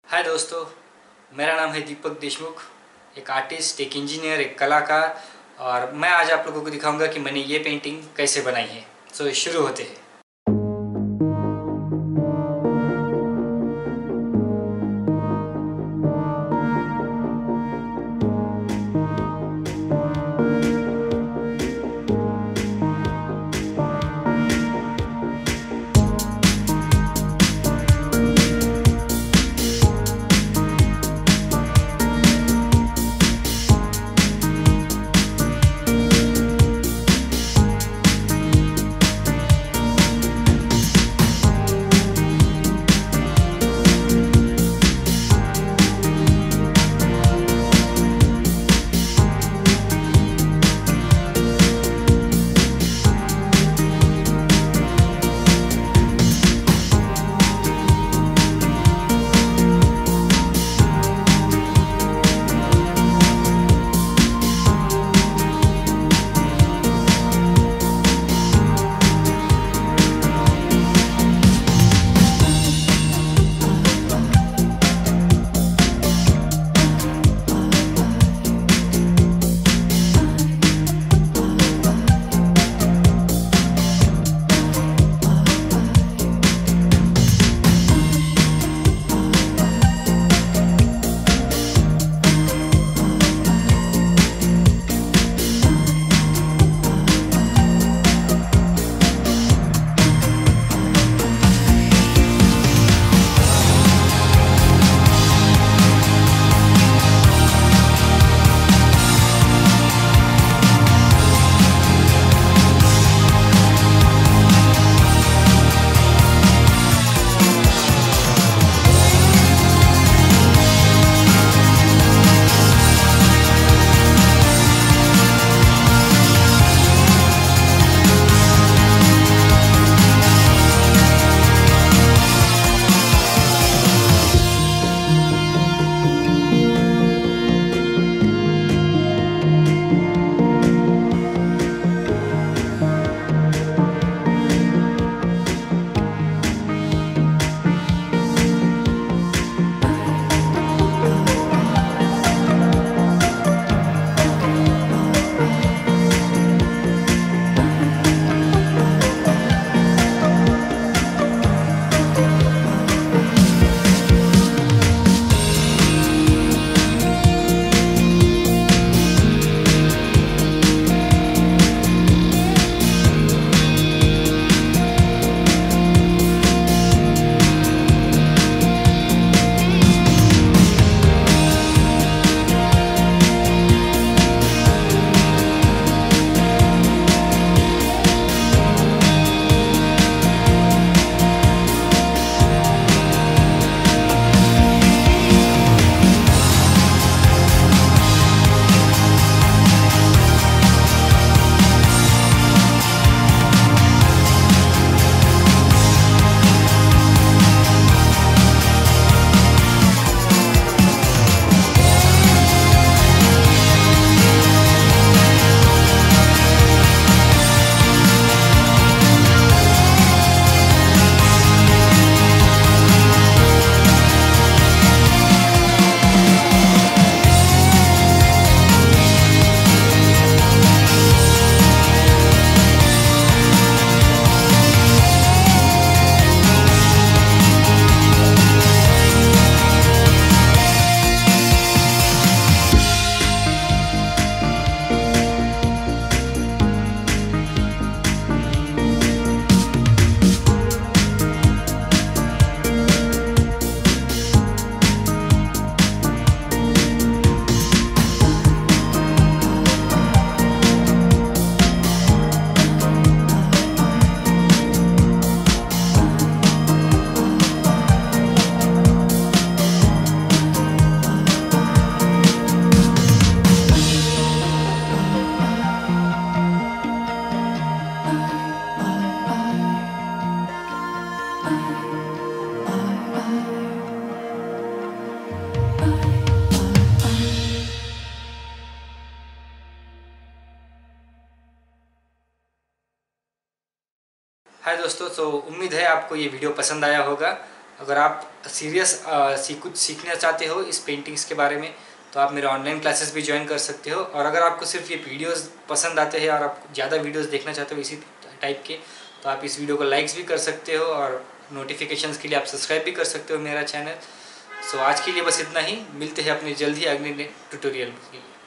हाय दोस्तों, मेरा नाम है दीपक देशमुख। एक आर्टिस्ट, एक इंजीनियर, एक कलाकार। और मैं आज आप लोगों को दिखाऊंगा कि मैंने ये पेंटिंग कैसे बनाई है। सो शुरू होते हैं। हाय दोस्तों, तो उम्मीद है आपको ये वीडियो पसंद आया होगा। अगर आप कुछ सीखना चाहते हो इस पेंटिंग्स के बारे में तो आप मेरे ऑनलाइन क्लासेस भी ज्वाइन कर सकते हो। और अगर आपको सिर्फ ये वीडियोस पसंद आते हैं और आप ज़्यादा वीडियोस देखना चाहते हो इसी टाइप के, तो आप इस वीडियो को लाइक्स भी कर सकते हो और नोटिफिकेशंस के लिए आप सब्सक्राइब भी कर सकते हो मेरा चैनल। सो आज के लिए बस इतना ही, मिलते हैं अपने जल्द ही अगले ट्यूटोरियल के लिए।